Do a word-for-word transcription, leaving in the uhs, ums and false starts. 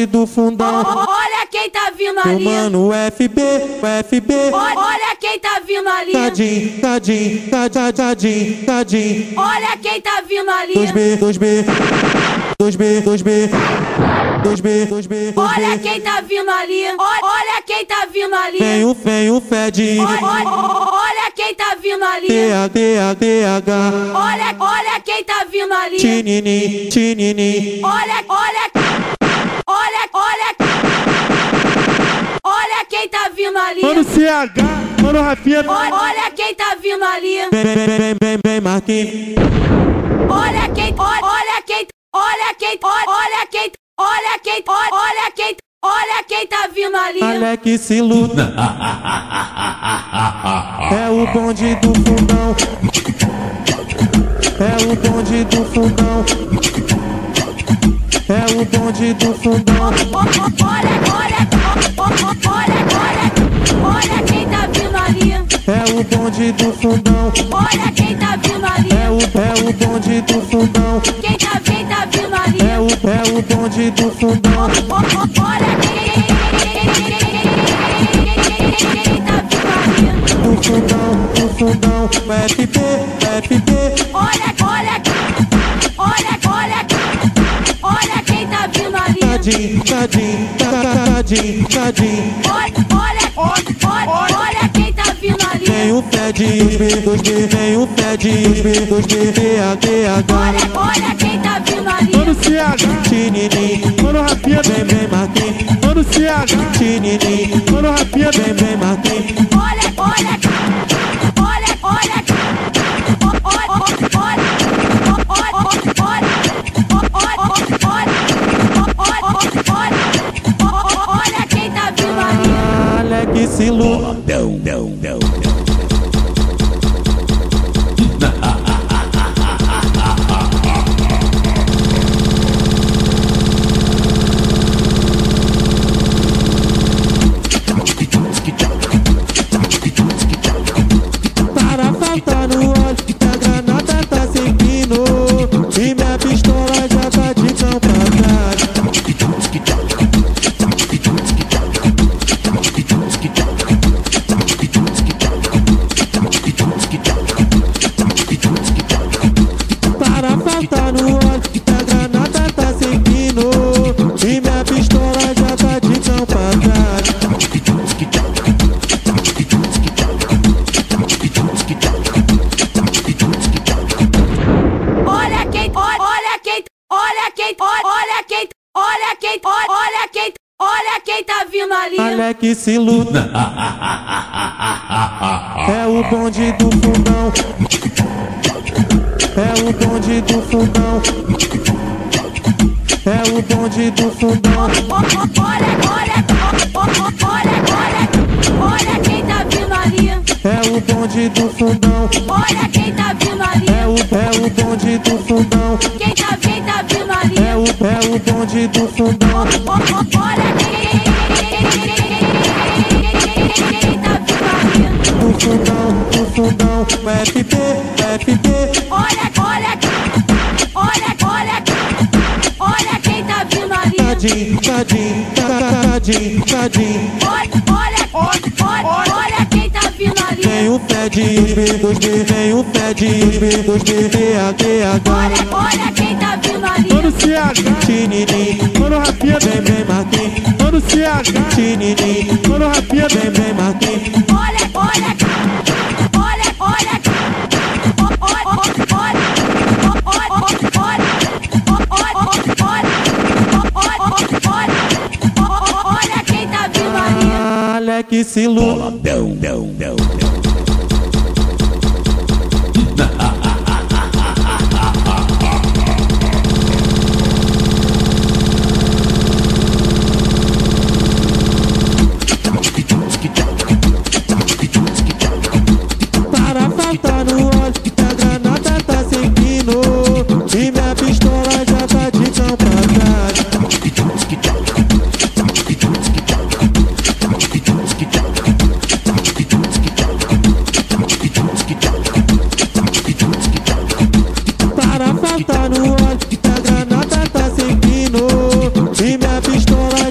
bonde do fundão. Olha quem tá vindo ali. Mano, o F B, o F B. Olha quem tá vindo ali. Tadinho, tadinho, tadinho, tadinho, tadinho. Olha quem tá vindo ali. dois B, dois B, dois B, dois B, dois B, dois B. Olha quem tá vindo ali. Olha quem tá vindo ali. Vem o, vem o Fed. Olha quem tá vindo ali. T H, T H, T H. Olha, olha quem tá vindo ali. Tinini, tinini. Olha, olha, olha, olha. Olha quem tá vindo ali. Mano C H, mano Rafinha. Olha, olha quem tá vindo ali. Vem, vem, vem, vem, vem, Marquinhos. Olha quem, olha, olha quem, olha quem, olha quem, olha quem, olha quem, olha quem tá vindo ali. Alex se luta. É o bonde do fundão. É o bonde do fundão. É o bonde do fundão. Olha, olha, olha, olha, olha quem tá vindo ali. É o bonde do fundão. Olha quem tá vindo ali. É o, é o bonde do fundão. Quem tá, quem tá vindo ali. É o, é o bonde do fundão. Olha quem, quem tá vindo ali. Do fundão, do fundão. O F B, o F B. Olha, olha, olha, olha, olha quem tá vindo ali. Tadinho, tadinho, tadinho, tadinho. Olha, olha, olha, olha quem tá vindo ali. Vem o Fed, dois B, dois B. Vem o Fed, dois B, dois B. T H, T H. Olha, olha quem tá vindo ali. Mano C H, Tinini. mano Rafinha. Vem, vem, Marquinhos. Mano C H, Tinini. mano Rafinha. Vem, vem, Marquinhos. Olha, olha, olha, olha, olha quem tá vindo ali. Alex se luta. Não, não, não, não. Para faltar no olho, a granada tá seguindo. E minha pistola já tá de cão pra trás. Para faltar no olho, a granada tá seguindo. E minha pistola já tá de cão pra trás. Olha quem, olha quem, olha quem, olha quem, olha quem, olha quem, olha quem tá vindo ali. Alex se luta. É o bonde do fundão. É o bonde do fundão. É o bonde do fundão. Olha, olha, olha, olha, olha quem tá vindo ali. É o bonde do fundão. Olha quem tá vindo ali. É o, é o bonde do fundão. Quem tá, quem tá vindo ali. É o, é o bonde do fundão. Olha quem, quem tá vindo ali. Do fundão, do fundão. O F B, o F B. Olha, olha, olha, olha, olha quem tá vindo ali. Tadinho, tadinho, tadinho, tadinho. Olha, olha, olha, olha quem tá vindo ali. Vem o Fed, dois B, dois B. Vem o Fed, dois B, dois B. T H, T H. Olha, olha quem tá vindo ali. Mano C H, Tinini. mano Rafinha. Vem, vem, Marquinhos. Mano C H, Tinini. mano Rafinha. Vem, vem, Marquinhos. Olha, olha, olha, olha, olha quem tá vindo ali. Alex se luta. Não, não, não, não. Para faltar no olho, a granada tá seguindo. E minha pistola já tá de cão pra trás. pistola